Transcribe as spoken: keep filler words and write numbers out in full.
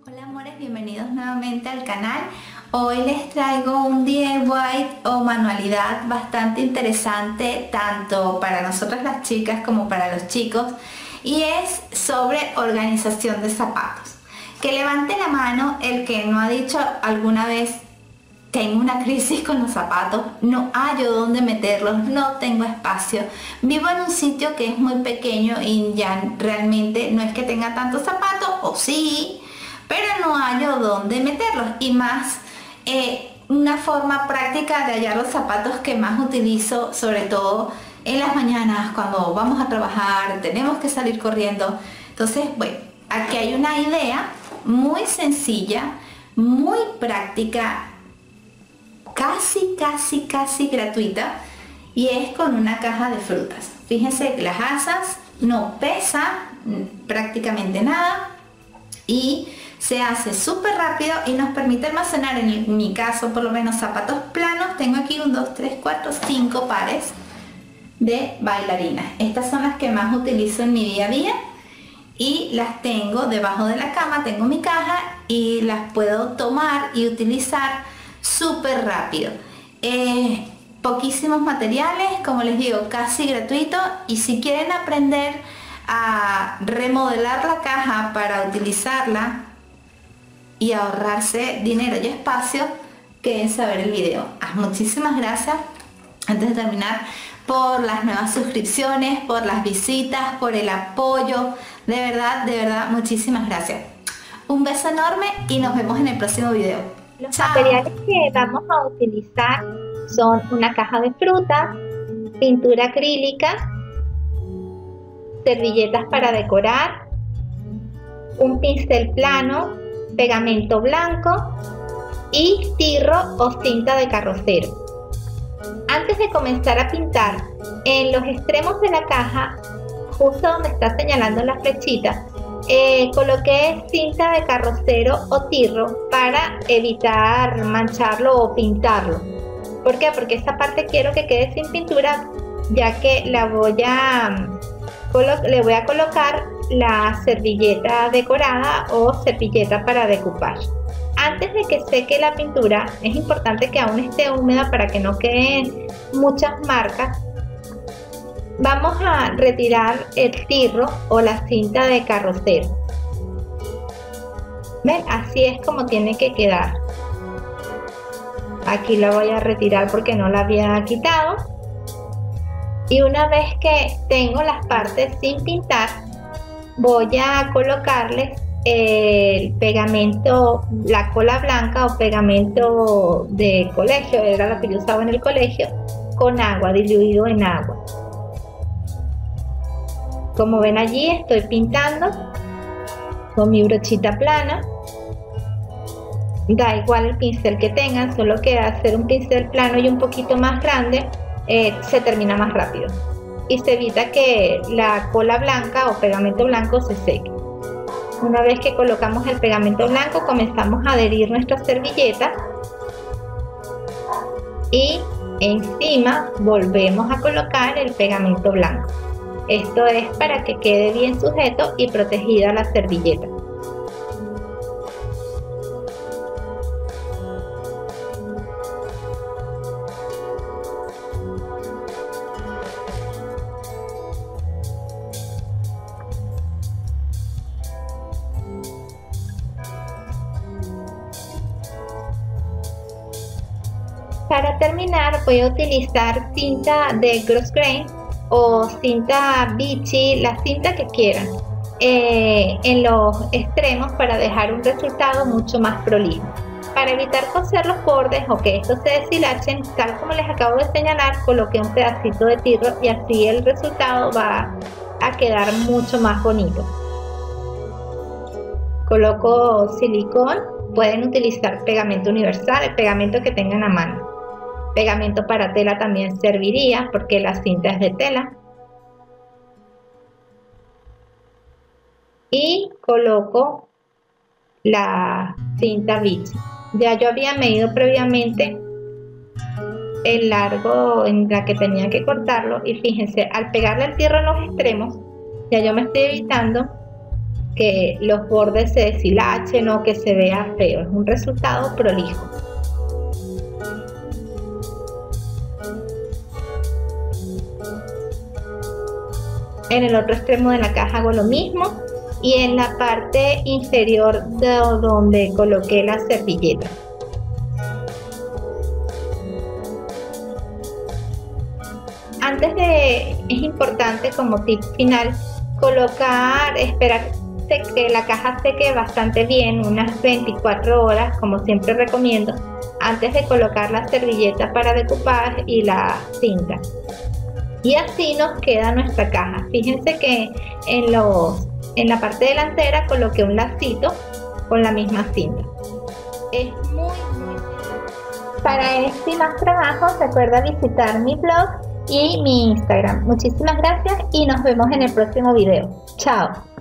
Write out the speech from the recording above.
Hola amores, bienvenidos nuevamente al canal. Hoy les traigo un D I Y o manualidad bastante interesante tanto para nosotras las chicas como para los chicos, y es sobre organización de zapatos. Que levante la mano el que no ha dicho alguna vez: tengo una crisis con los zapatos, no hallo dónde meterlos, no tengo espacio, vivo en un sitio que es muy pequeño y ya realmente no es que tenga tantos zapatos, o sí, pero no hallo dónde meterlos. Y más eh, una forma práctica de hallar los zapatos que más utilizo, sobre todo en las mañanas cuando vamos a trabajar, tenemos que salir corriendo. Entonces, bueno, aquí hay una idea muy sencilla, muy práctica, casi casi casi gratuita, y es con una caja de frutas. Fíjense que las asas no pesa prácticamente nada y se hace súper rápido y nos permite almacenar, en, el, en mi caso por lo menos, zapatos planos. Tengo aquí un dos tres cuatro cinco pares de bailarinas. Estas son las que más utilizo en mi día a día y las tengo debajo de la cama. Tengo mi caja y las puedo tomar y utilizar súper rápido. Eh, poquísimos materiales, como les digo, casi gratuito. Y si quieren aprender a remodelar la caja para utilizarla y ahorrarse dinero y espacio, quédense a ver el video. Ah, muchísimas gracias, antes de terminar, por las nuevas suscripciones, por las visitas, por el apoyo. De verdad, de verdad, muchísimas gracias. Un beso enorme y nos vemos en el próximo video. Los materiales que vamos a utilizar son una caja de frutas, pintura acrílica, servilletas para decorar, un pincel plano, pegamento blanco y tirro o cinta de carrocero. Antes de comenzar a pintar, en los extremos de la caja, justo donde está señalando la flechita, Eh, coloqué cinta de carrocero o tirro para evitar mancharlo o pintarlo. ¿Por qué? Porque esta parte quiero que quede sin pintura, ya que la voy a le voy a colocar la servilleta decorada o servilleta para decoupage. Antes de que seque la pintura, es importante que aún esté húmeda para que no queden muchas marcas. Vamos a retirar el tirro o la cinta de carrocero. ¿Ven? Así es como tiene que quedar. Aquí la voy a retirar porque no la había quitado. Y una vez que tengo las partes sin pintar, voy a colocarles el pegamento, la cola blanca o pegamento de colegio, era lo que yo usaba en el colegio, con agua, diluido en agua. Como ven, allí estoy pintando con mi brochita plana. Da igual el pincel que tengan, solo que hacer un pincel plano y un poquito más grande eh, se termina más rápido y se evita que la cola blanca o pegamento blanco se seque. Una vez que colocamos el pegamento blanco, comenzamos a adherir nuestra servilleta y encima volvemos a colocar el pegamento blanco. Esto es para que quede bien sujeto y protegida la servilleta. Para terminar, voy a utilizar cinta de grosgrain o cinta Vichy, la cinta que quieran, eh, en los extremos para dejar un resultado mucho más prolijo. Para evitar coser los bordes o que estos se deshilachen, tal como les acabo de señalar, coloqué un pedacito de tirro y así el resultado va a quedar mucho más bonito. Coloco silicón, pueden utilizar pegamento universal, el pegamento que tengan a mano. Pegamento para tela también serviría porque la cinta es de tela. Y coloco la cinta Vichy. Ya yo había medido previamente el largo en la que tenía que cortarlo y fíjense, al pegarle el tirro en los extremos, ya yo me estoy evitando que los bordes se deshilachen o que se vea feo. Es un resultado prolijo. En el otro extremo de la caja hago lo mismo y en la parte inferior de donde coloqué la servilleta. Antes de, es importante como tip final, colocar, esperar que la caja seque bastante bien, unas veinticuatro horas, como siempre recomiendo, antes de colocar la servilleta para decoupage y la cinta. Y así nos queda nuestra caja. Fíjense que en, los, en la parte delantera coloqué un lacito con la misma cinta. Es muy, muy sencillo. Para este y más trabajos, recuerda visitar mi blog y mi Instagram. Muchísimas gracias y nos vemos en el próximo video. Chao.